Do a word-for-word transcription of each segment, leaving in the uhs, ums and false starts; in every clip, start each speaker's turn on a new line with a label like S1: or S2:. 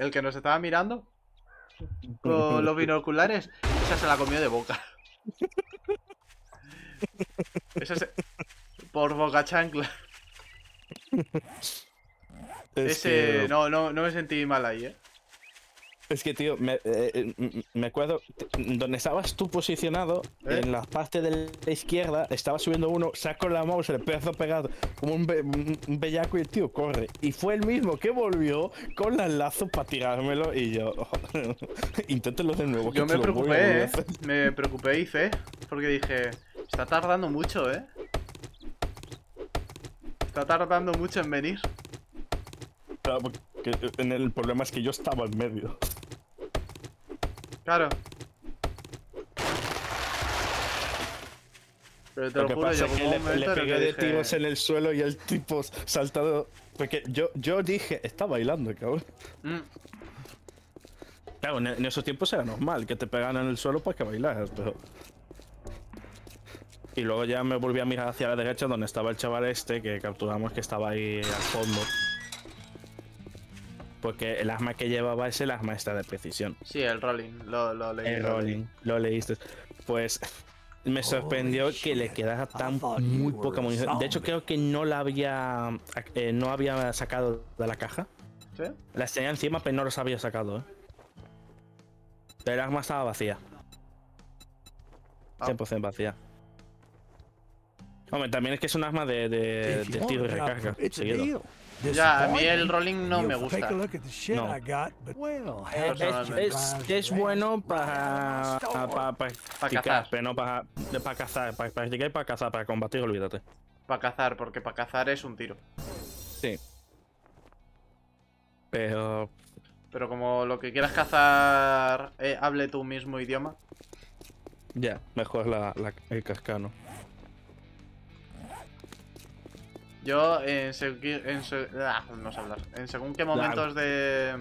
S1: el que nos estaba mirando con los binoculares, esa se la comió de boca. Esa se... Por boca chancla.
S2: Es
S1: Ese...
S2: que,
S1: No, no, no me sentí mal ahí, eh.
S2: es que, tío, me, eh, eh, me acuerdo donde estabas tú posicionado,
S1: ¿Eh?
S2: en la parte de la izquierda, estaba subiendo uno, saco la mouse, le empezó a pegar como un, be un, un bellaco y el tío corre. Y fue el mismo que volvió con el lazo para tirármelo y yo, oh, inténtelo de nuevo.
S1: Yo
S2: que
S1: me
S2: te lo voy a
S1: preocupé,
S2: volver a
S1: eh.
S2: hacer.
S1: Me preocupé y fe. Porque dije, está tardando mucho, eh. Está tardando mucho en venir.
S2: Claro, porque en el problema es que yo estaba en medio.
S1: Claro. Pero te
S2: Lo
S1: lo,
S2: que
S1: juro,
S2: pasa
S1: llegó
S2: es que
S1: un
S2: le,
S1: momento
S2: le
S1: en el
S2: pegué
S1: que
S2: de
S1: dije...
S2: tiros en el suelo y el tipo saltado. Porque yo, yo dije, está bailando, cabrón.
S1: Mm,
S2: Claro, en, en esos tiempos era normal que te pegaran en el suelo para que bailaras, pero. Y luego ya me volví a mirar hacia la derecha donde estaba el chaval este que capturamos que estaba ahí al fondo. Porque el arma que llevaba es el arma esta de precisión.
S1: Sí, el rolling, lo, lo leí.
S2: El
S1: lo leí.
S2: rolling, lo leíste. Pues me sorprendió que le quedara tan muy poca munición. De hecho, creo que no la había eh, no había sacado de la caja.
S1: ¿Sí?
S2: Las tenía encima, pero no las había sacado, ¿eh? El arma estaba vacía.
S1: Ah.
S2: cien por ciento vacía. Hombre, también es que es un arma de, de, de tiro y recarga. Seguido.
S1: Ya, a mí el rolling no me gusta.
S2: No. Es, es, es bueno para, para, para practicar,
S1: cazar.
S2: pero no para, para cazar. Para practicar y para cazar, para combatir, olvídate.
S1: Para cazar, porque para cazar es un tiro.
S2: Sí. Pero.
S1: Pero como lo que quieras cazar eh, hable tu mismo idioma.
S2: Ya, mejor la, la, el cascano.
S1: Yo en, segui- en, se- ah, no sé hablar. En según qué momentos de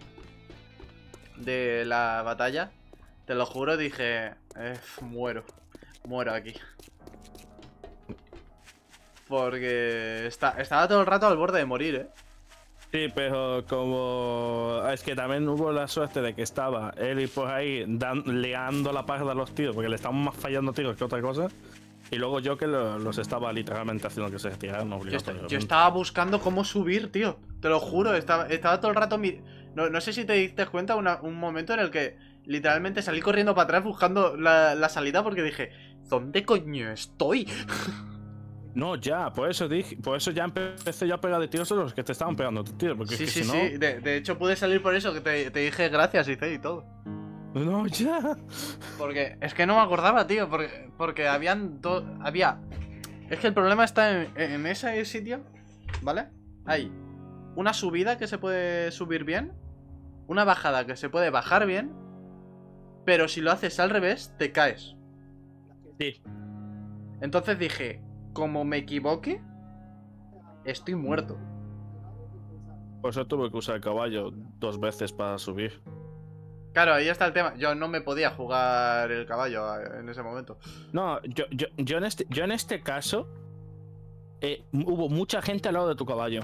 S1: de la batalla, te lo juro, dije, eh, muero, muero aquí. Porque está, estaba todo el rato al borde de morir, eh.
S2: Sí, pero como. Es que también hubo la suerte de que estaba él y por ahí dan, liando la parda a los tiros, porque le estaban más fallando tiros que otra cosa. Y luego yo que lo- los estaba literalmente haciendo que se retiraran
S1: Yo, esta-
S2: obligatoriamente.
S1: yo estaba buscando cómo subir, tío. Te lo juro, estaba, estaba todo el rato... mi- No, no sé si te diste cuenta una- un momento en el que literalmente salí corriendo para atrás buscando la, la salida porque dije, ¿dónde coño estoy?
S2: No, ya, por eso dije, por eso ya empecé yo a pegar de tiros a los que te estaban pegando de tiros, porque
S1: Sí,
S2: es
S1: sí,
S2: que si
S1: sí. De, de hecho pude salir por eso, que te, te dije gracias y, y todo.
S2: no. No, ya.
S1: Porque es que no me acordaba, tío. Porque, porque habían dos... Había... Es que el problema está en, en ese sitio, ¿vale? Hay una subida que se puede subir bien, una bajada que se puede bajar bien, pero si lo haces al revés, te caes.
S2: Sí.
S1: Entonces dije, como me equivoque, estoy muerto.
S2: Por eso tuve que usar el caballo dos veces para subir.
S1: Claro, ahí está el tema. Yo no me podía jugar el caballo en ese momento.
S2: No, yo, yo, yo, en, este, yo en este caso eh, hubo mucha gente al lado de tu caballo.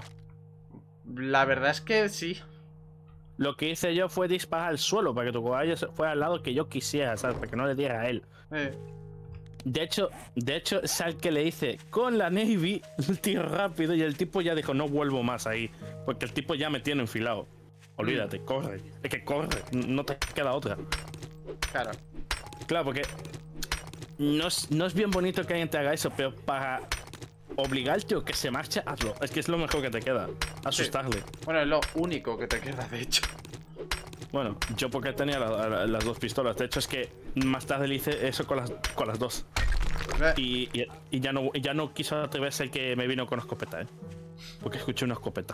S1: La verdad es que sí.
S2: Lo que hice yo fue disparar al suelo para que tu caballo se- fuera al lado que yo quisiera, ¿sabes? Para que no le diera a él.
S1: Eh,
S2: De hecho, de hecho, es al que le hice con la Navy el tiro rápido y el tipo ya dijo, no vuelvo más ahí. Porque el tipo ya me tiene enfilado. Olvídate, corre. Es que corre, no te queda otra.
S1: claro.
S2: Claro, porque no es, no es bien bonito que alguien te haga eso, pero para obligar al tío que se marche, hazlo. Es que es lo mejor que te queda. Asustarle.
S1: Bueno, es lo único que te queda, de hecho.
S2: Bueno, yo porque tenía la- la- las dos pistolas. De hecho, es que más tarde le hice eso con las, con las dos.
S1: Eh,
S2: Y, y- y ya no ya no quiso atreverse el que me vino con escopeta, ¿eh? Porque escuché una escopeta.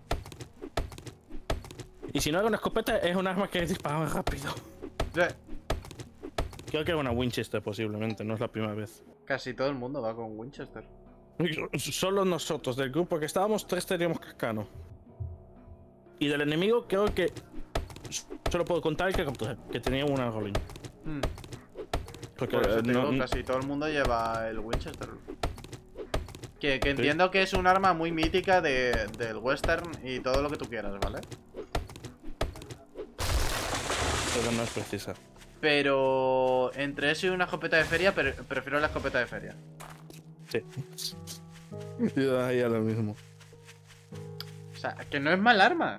S2: Y si no era una escopeta, es un arma que disparaba rápido.
S1: eh,
S2: Creo que era una Winchester posiblemente, no es la primera vez.
S1: Casi todo el mundo va con Winchester.
S2: Solo nosotros, del grupo que estábamos, tres teníamos cascano. Y del enemigo creo que solo puedo contar el que capturé, que tenía una rolling.
S1: Hmm.
S2: Porque
S1: Por eso
S2: eh,
S1: te
S2: no-
S1: digo, casi todo el mundo lleva el Winchester. Que, que entiendo que es un arma muy mítica de, del western y todo lo que tú quieras, ¿vale?
S2: Pero no es precisa.
S1: Pero entre eso y una escopeta de feria, pre prefiero la escopeta de feria.
S2: Sí. Yo haría lo mismo.
S1: O sea, que no es mal arma.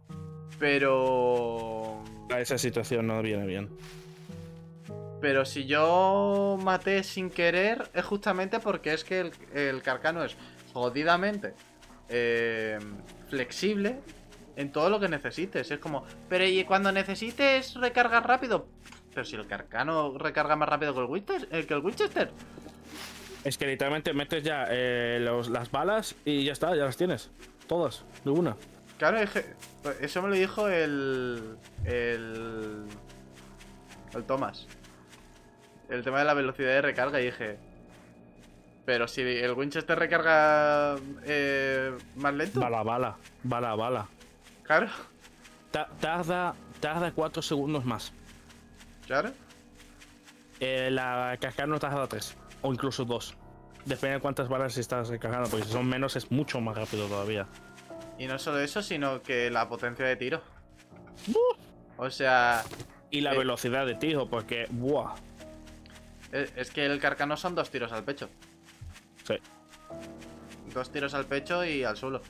S1: Pero...
S2: A esa situación no viene bien.
S1: Pero si yo maté sin querer, es justamente porque es que el, el carcano es jodidamente eh, flexible en todo lo que necesites. Es como, pero ¿y cuando necesites recargar rápido? Pero si el carcano recarga más rápido que el Winchester. Eh, que el Winchester.
S2: Es que literalmente metes ya eh, los, las balas y ya está, ya las tienes. Todas, de una.
S1: Claro, es que, eso me lo dijo el... El... El Thomas. El tema de la velocidad de recarga y dije... Pero si el Winchester recarga eh, más lento.
S2: Bala, bala, bala, bala.
S1: Claro.
S2: Ta tarda, tarda cuatro segundos más.
S1: Claro.
S2: Eh, la carcano tarda tres. O incluso dos. Depende de cuántas balas estás recargando. Porque si son menos es mucho más rápido todavía.
S1: Y no solo eso, sino que la potencia de tiro. Uh. O sea...
S2: Y la
S1: eh,
S2: velocidad de tiro, porque... ¡buah!
S1: Es, es que el carcano son dos tiros al pecho.
S2: Sí.
S1: Dos tiros al pecho y al suelo.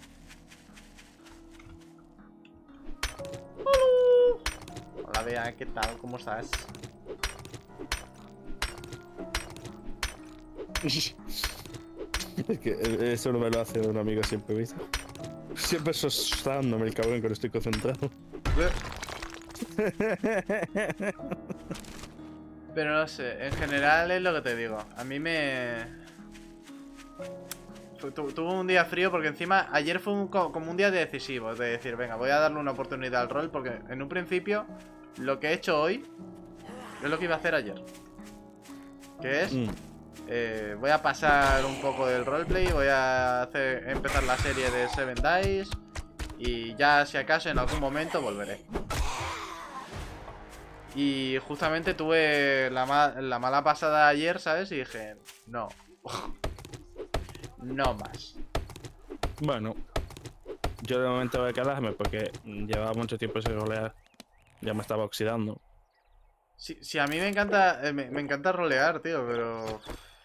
S1: Hola, Bea, ¿qué tal? ¿Cómo estás?
S2: Es que eso no me lo hace un amigo siempre, ¿viste? Siempre sostándome el cabrón cuando estoy concentrado.
S1: Pero no sé, en general es lo que te digo. A mí me... Tu, tu, tuve un día frío porque encima ayer fue un, como un día decisivo. De decir, venga, voy a darle una oportunidad al rol. Porque en un principio lo que he hecho hoy es lo que iba a hacer ayer. Que es... Mm. Eh, voy a pasar un poco del roleplay. Voy a hacer, empezar la serie de Seven Dice. Y ya si acaso en algún momento volveré. Y justamente tuve la, ma la mala pasada ayer, ¿sabes? Y dije, no. No más.
S2: Bueno, yo de momento voy a quedarme porque llevaba mucho tiempo sin rolear. Ya me estaba oxidando.
S1: Sí, sí, a mí me encanta, eh, me, me encanta rolear, tío, pero...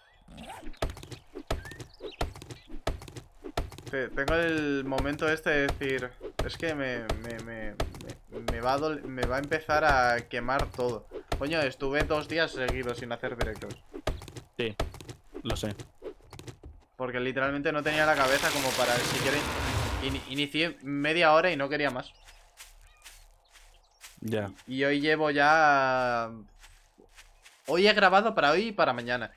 S1: Tengo el momento este de decir, es que me, me, me, me, me, va a me va a empezar a quemar todo. Coño, estuve dos días seguidos sin hacer directos.
S2: Sí, lo sé.
S1: Porque literalmente no tenía la cabeza como para siquiera... In, inicié media hora y no quería más.
S2: Ya.
S1: Y hoy llevo ya... Hoy he grabado para hoy y para mañana.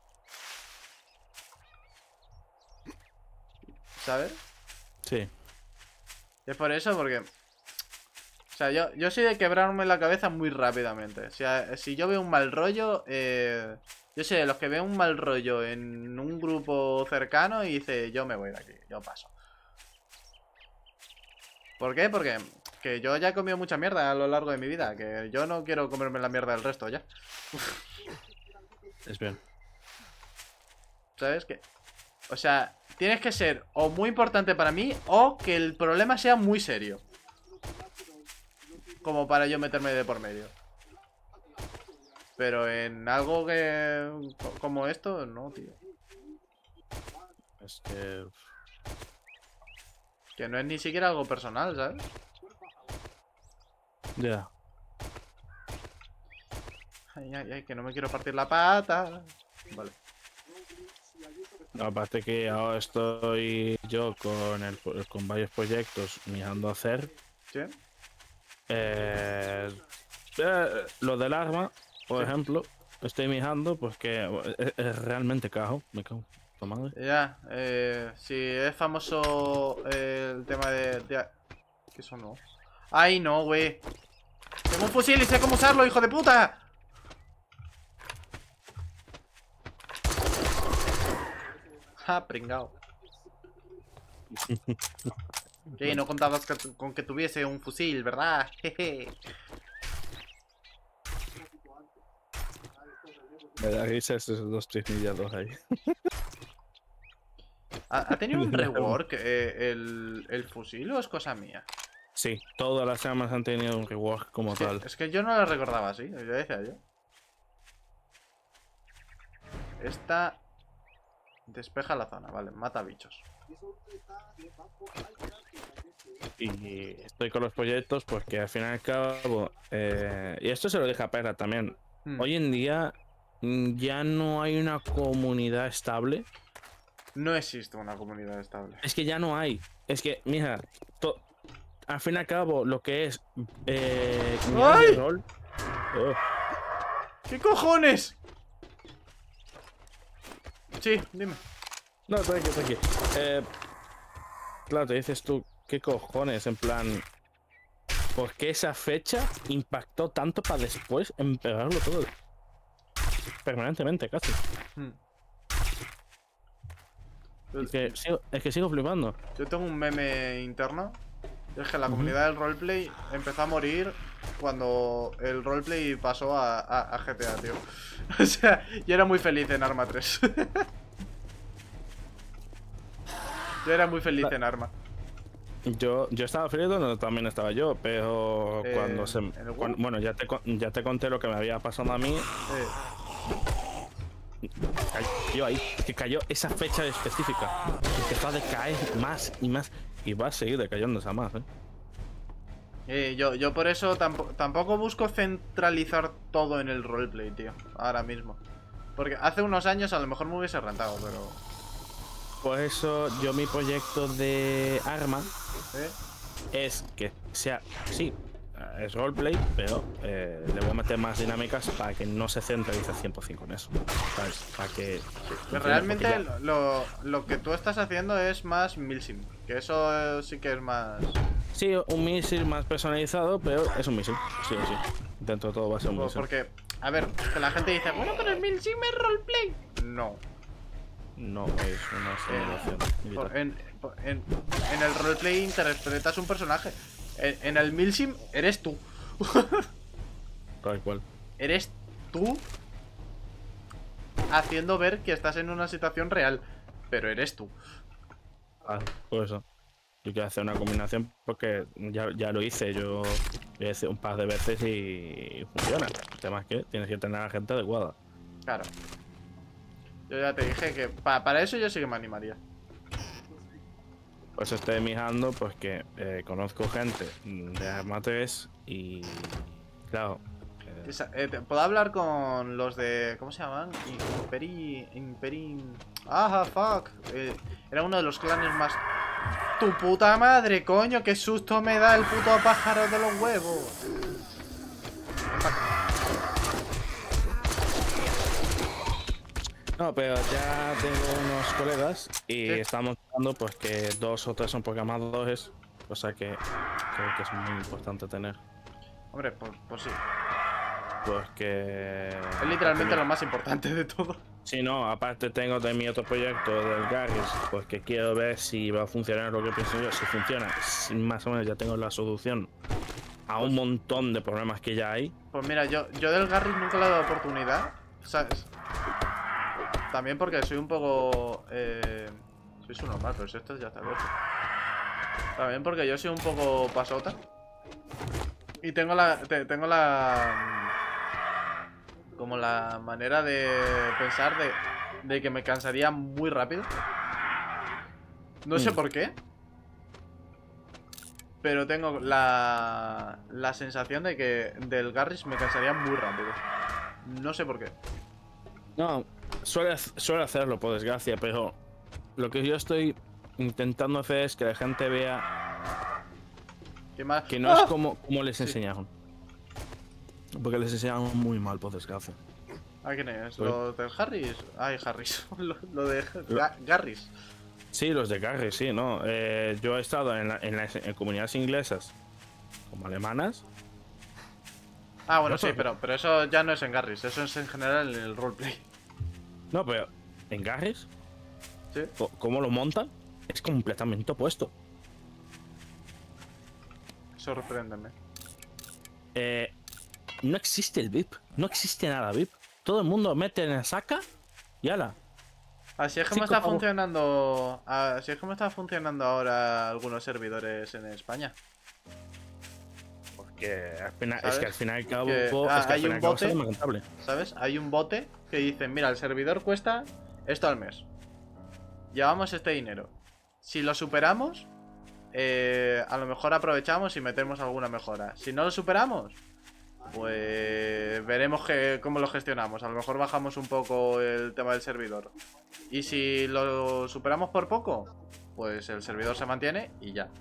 S1: ¿Sabes?
S2: Sí.
S1: Es por eso, porque... O sea, yo, yo soy de quebrarme la cabeza muy rápidamente. O sea, si yo veo un mal rollo... Eh, yo soy de los que veo un mal rollo en un grupo cercano y dice, yo me voy de aquí, yo paso. ¿Por qué? Porque que yo ya he comido mucha mierda a lo largo de mi vida. Que yo no quiero comerme la mierda del resto ya.
S2: Es bien.
S1: ¿Sabes qué? O sea, tienes que ser o muy importante para mí o que el problema sea muy serio. Como para yo meterme de por medio. Pero en algo que... como esto, no, tío.
S2: Es que...
S1: Que no es ni siquiera algo personal, ¿sabes?
S2: Ya. Yeah.
S1: Ay, ay, ay, que no me quiero partir la pata. Vale.
S2: Aparte que ahora estoy yo con, el, con varios proyectos mirando a hacer.
S1: ¿Sí?
S2: Eh, eh, lo del arma, por
S1: sí.
S2: ejemplo, estoy mirando porque es, es realmente caro. Me cago en la madre.
S1: Ya, eh, si es famoso eh, el tema de, de... ¿Qué eso no? ¡Ay, no, güey! ¡Tengo un fusil y sé cómo usarlo, hijo de puta! ¡Ja, pringao! Que no contabas que, con que tuviese un fusil, ¿verdad? Jeje.
S2: Me da risa esos dos trillados ahí.
S1: ¿Ha, ¿Ha tenido un rework eh, el, el fusil o es cosa mía?
S2: Sí, todas las armas han tenido un rework como
S1: Sí,
S2: tal.
S1: es que yo no la recordaba así, ya decía yo. Esta despeja la zona, vale, mata bichos.
S2: Y estoy con los proyectos porque al fin y al cabo, eh, y esto se lo dije a Perra también,
S1: Hmm.
S2: hoy en día mm, ya no hay una comunidad estable.
S1: No existe una comunidad estable.
S2: Es que ya no hay. Es que, mira, to- al fin y al cabo, lo que es eh, comunidades
S1: ¡Ay!
S2: de rol. Oh,
S1: ¿Qué cojones? Sí, dime.
S2: no, tranqui, tranqui. Eh, claro, te dices tú, ¿qué cojones? En plan, ¿por qué esa fecha impactó tanto para después empeorarlo todo? Permanentemente, casi.
S1: Hmm.
S2: Es que sigo, es que sigo flipando.
S1: Yo tengo un meme interno. Es que la
S2: Ujú.
S1: comunidad del roleplay empezó a morir cuando el roleplay pasó a, a- a G T A, tío. O sea, yo era muy feliz en Arma tres. Yo era muy feliz en Arma.
S2: Yo, yo estaba feliz donde también estaba yo, pero
S1: Eh,
S2: cuando se.
S1: ¿en el
S2: cuan-
S1: WoW?
S2: bueno, ya te, con- ya te conté lo que me había pasado a mí.
S1: Eh,
S2: Cayó ahí, que cayó esa fecha específica. Empezó a decaer más y más. Y va a seguir decayendo esa más, ¿eh?
S1: eh, yo, yo por eso tampo- tampoco busco centralizar todo en el roleplay, tío. Ahora mismo. Porque hace unos años a lo mejor me hubiese rentado, pero...
S2: Por eso yo mi proyecto de arma
S1: ¿Eh?
S2: es que sea, sí, es roleplay, pero eh, le voy a meter más dinámicas para que no se centralice cien por cien con eso. ¿Sabes? Para que...
S1: Que realmente lo, lo que tú estás haciendo es más milsim. Que eso eh, sí que es más...
S2: Sí, un misil más personalizado, pero es un misil. Sí, sí. Dentro de todo va a ser un misil.
S1: Porque, a ver, que la gente dice, bueno, pero el milsim es roleplay. No.
S2: No es una simulación militar.
S1: Por- en, por- en, en el roleplay interpretas un personaje. En, en el milsim eres tú.
S2: Tal cual.
S1: Eres tú haciendo ver que estás en una situación real. Pero eres tú.
S2: Ah, por eso. Yo quiero hacer una combinación porque ya, ya lo hice. Yo lo hice un par de veces y funciona. El tema es que tienes que tener a la gente adecuada.
S1: Claro. Yo ya te dije que pa- para eso yo sí que me animaría.
S2: Por eso estoy mirando, pues que eh, conozco gente de Arma tres y. Claro. eh,
S1: Esa- eh, te- ¿Puedo hablar con los de... ¿Cómo se llaman? Imperi... Imperi... Ah, fuck. Eh, era uno de los clanes más... ¡Tu puta madre, coño! ¡Qué susto me da el puto pájaro de los huevos!
S2: No, pero ya tengo unos colegas y
S1: Sí.
S2: estamos hablando pues que dos o tres son programadores, cosa que creo que es muy importante tener.
S1: Hombre, pues, pues sí.
S2: Porque...
S1: Es literalmente lo más importante de todo.
S2: Sí, no, aparte tengo de mi otro proyecto del Garry's, pues que quiero ver si va a funcionar lo que pienso yo. Si funciona, si más o menos ya tengo la solución a un montón de problemas que ya hay.
S1: Pues mira, yo, yo del Garry's nunca le he dado oportunidad, ¿sabes? También porque soy un poco... Eh... Soy su normal, pero si esto ya está abierto. También porque yo soy un poco pasota. Y tengo la... te- tengo la... Como la manera de pensar de, de que me cansaría muy rápido. No sé
S2: Mm.
S1: por qué. Pero tengo la, la sensación de que del Garry's me cansaría muy rápido. No sé por qué.
S2: No, suele, suele hacerlo por desgracia, pero lo que yo estoy intentando hacer es que la gente vea
S1: ¿Qué más?
S2: que no
S1: ¡Ah!
S2: es como, como les
S1: Sí.
S2: enseñaron. Porque les enseñaron muy mal, por desgracia.
S1: ¿A quién es?
S2: Uy.
S1: ¿Lo del Harris? Ay, Harris. lo, lo de
S2: Lo-
S1: Ga- Garry's.
S2: Sí, los de Garry, sí, ¿no? Eh, yo he estado en, la- en las en comunidades inglesas como alemanas.
S1: Ah, bueno,
S2: No,
S1: sí,
S2: pero-
S1: pero, pero eso ya no es en Garry's. Eso es en general en el roleplay.
S2: No, pero en Garry's,
S1: ¿Sí?
S2: co- cómo lo montan, es completamente opuesto.
S1: Sorpréndeme.
S2: Eh, no existe el V I P, no existe nada V I P. Todo el mundo mete en la saca y ala.
S1: Así es como
S2: Cinco
S1: está
S2: pavos.
S1: funcionando. Así es como está funcionando ahora algunos servidores en España.
S2: que al final,
S1: ¿sabes?
S2: es que al final y al cabo,
S1: Que,
S2: es
S1: ah,
S2: que al
S1: hay
S2: final
S1: un
S2: y al cabo
S1: bote,
S2: sale más rentable.
S1: ¿sabes? Hay un bote que dice, mira, el servidor cuesta esto al mes. Llevamos este dinero. Si lo superamos, eh, a lo mejor aprovechamos y metemos alguna mejora. Si no lo superamos, pues veremos que, cómo lo gestionamos. A lo mejor bajamos un poco el tema del servidor. Y si lo superamos por poco, pues el servidor se mantiene y ya.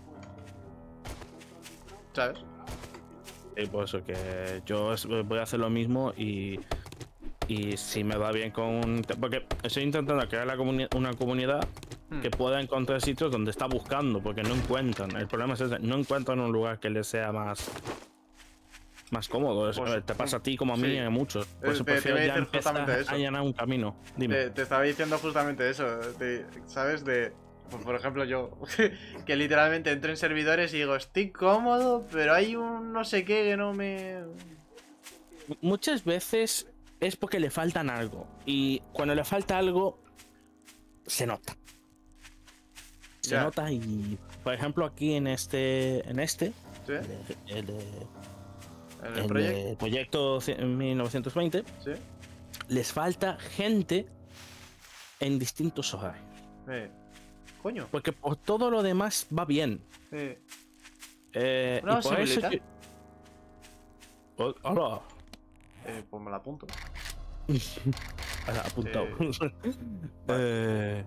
S1: ¿Sabes?
S2: Y por eso que yo es- voy a hacer lo mismo y, y si me va bien con... Porque estoy intentando crear la comuni- una comunidad
S1: Hmm.
S2: que pueda encontrar sitios donde está buscando, porque no encuentran. El problema es ese, no encuentran un lugar que les sea más... Más cómodo. Es-
S1: Pues,
S2: te pasa a ti como a mí
S1: sí.
S2: y a muchos. Por
S1: Eh,
S2: eso
S1: te- te
S2: prefiero
S1: iba a
S2: ya
S1: decir
S2: empezar
S1: justamente eso.
S2: a allanar un camino. Dime.
S1: Te, te estaba diciendo justamente eso, de- ¿sabes? De, pues, por ejemplo, yo, que literalmente entro en servidores y digo, estoy cómodo, pero hay un no sé qué que no me...
S2: Muchas veces es porque le faltan algo. Y cuando le falta algo, se nota. Se
S1: Ya.
S2: nota y, por ejemplo, aquí en este, en este,
S1: ¿Sí?
S2: el, el-
S1: ¿En el
S2: el
S1: proyecto?
S2: proyecto mil novecientos veinte,
S1: ¿Sí?
S2: les falta gente en distintos horarios.
S1: Eh. Coño.
S2: Porque por todo lo demás va bien.
S1: Eh.
S2: Eh,
S1: ¿Una
S2: y por eso
S1: posibilidad?
S2: yo- Oh, hola.
S1: Eh, pues me la apunto.
S2: Ahora, apuntado.
S1: Eh,
S2: Eh,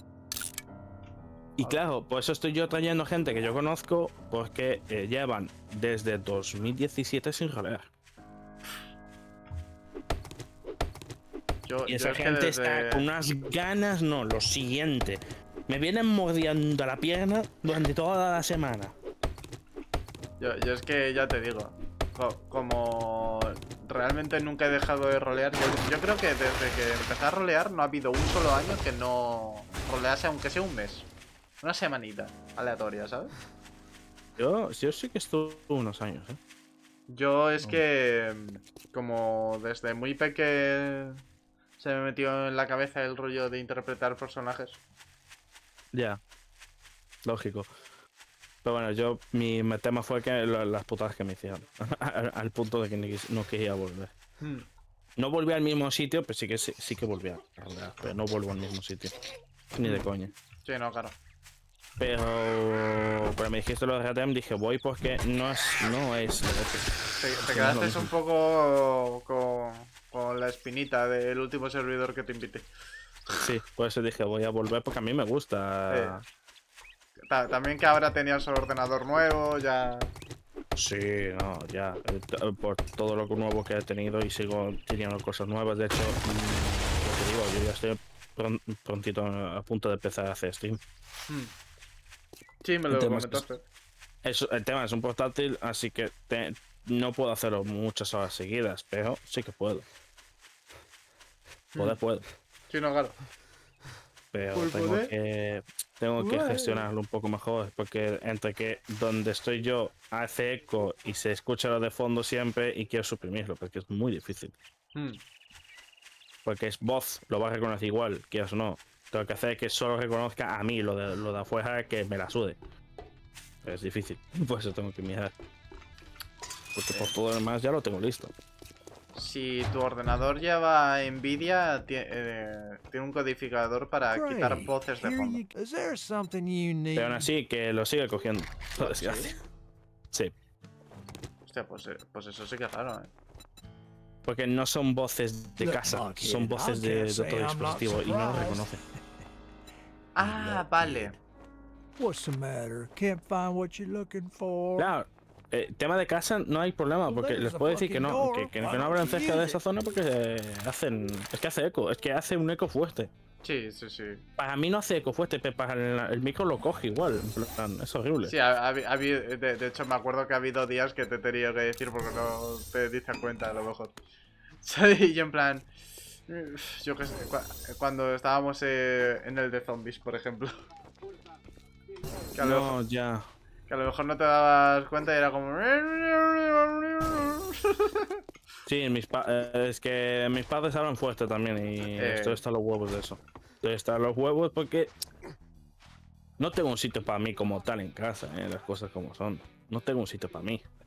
S2: y claro, por eso estoy yo trayendo gente que yo conozco, porque eh, llevan desde dos mil diecisiete sin rolear.
S1: Yo,
S2: Y
S1: yo
S2: esa
S1: es que
S2: gente
S1: desde-
S2: está con unas ganas, no, lo siguiente. Me vienen mordiendo la pierna durante toda la semana.
S1: Yo, yo es que ya te digo, co- como realmente nunca he dejado de rolear, yo, yo creo que desde que empecé a rolear no ha habido un solo año que no rolease, aunque sea un mes. Una semanita aleatoria, ¿sabes?
S2: Yo, yo sí que estuve unos años, ¿eh?
S1: Yo es que, como desde muy pequeño se me metió en la cabeza el rollo de interpretar personajes.
S2: Ya. Lógico. Pero bueno, yo, mi mi tema fue que lo- las putadas que me hicieron. al, al punto de que ni quis- no quería volver.
S1: Hmm.
S2: No volví al mismo sitio, pero sí que sí, sí que volví a rolear, pero no vuelvo al mismo sitio. Ni de coña.
S1: Sí, no, claro.
S2: Pero, pero me dijiste lo de R T M, dije voy porque no es, no es lo otro.
S1: Te, te
S2: No es lo
S1: quedaste
S2: mismo.
S1: un poco con, con la espinita del último servidor que te invité.
S2: Sí, por eso dije voy a volver porque a mí me gusta.
S1: Ta- También que ahora tenías el ordenador nuevo, ya...
S2: Sí, no, ya. eh, t- Por todo lo nuevo que he tenido y sigo teniendo cosas nuevas. De hecho, mm, lo que digo, yo ya estoy pron- prontito a punto de empezar a hacer stream.
S1: Hmm. Sí, me lo
S2: El tema es que-
S1: comentaste.
S2: Eso, el tema es un portátil, así que te- no puedo hacerlo muchas horas seguidas, pero sí que puedo. Poder
S1: Hmm.
S2: puedo.
S1: Sí, no, claro.
S2: Pero
S1: ¿Por
S2: tengo
S1: poder?
S2: que tengo que
S1: Ué.
S2: gestionarlo un poco mejor, porque entre que donde estoy yo hace eco y se escucha lo de fondo siempre y quiero suprimirlo, porque es muy difícil.
S1: Hmm.
S2: Porque es voz, lo va a reconocer igual, quieras o no. Tengo que hacer que solo reconozca a mí lo de, lo de afuera, que me la sude. Pero es difícil, por eso tengo que mirar. Porque por todo lo demás ya lo tengo listo.
S1: Si tu ordenador lleva Nvidia, tie- eh, tiene un codificador para quitar
S3: Great.
S1: voces de
S3: Here
S1: fondo.
S3: you- Is there something you need?
S2: Pero aún así, que lo sigue cogiendo. Por
S1: ¿Sí?
S2: desgracia. Sí,
S1: Hostia, pues, eh, pues eso sí que es raro, ¿eh?
S2: porque no son voces de
S3: Look,
S2: casa,
S3: Mark,
S2: son
S3: I
S2: voces de,
S3: can't
S2: de
S3: say
S2: otro
S3: I'm not
S2: dispositivo y no lo
S3: surprised.
S2: reconoce.
S1: Ah, vale.
S3: What's the matter? Can't find what you're looking for?
S2: Claro, eh, tema de casa no hay problema, porque les puedo decir que no, que, que- que no abran cerca de esa zona porque eh, hacen. Es que hace eco, es que hace un eco fuerte.
S1: Sí, sí, sí.
S2: Para mí no hace eco fuerte, pero para el, el micro lo coge igual. En plan, es horrible.
S1: Sí, ha- ha- ha habido- de, de hecho me acuerdo que ha habido días que te he tenido que decir porque no te diste cuenta a lo mejor. Y yo en plan... Yo qué sé, cua- cuando estábamos eh, en el de zombies, por ejemplo. Que a, lo
S2: No,
S1: mejor,
S2: ya.
S1: que a lo mejor no te dabas cuenta y era como...
S2: Sí, mis pa- eh, es que mis padres hablan fuerte también y
S1: Eh.
S2: estoy hasta los huevos de eso. Estoy hasta los huevos porque no tengo un sitio para mí como tal en casa, eh, las cosas como son. No tengo un sitio para mí.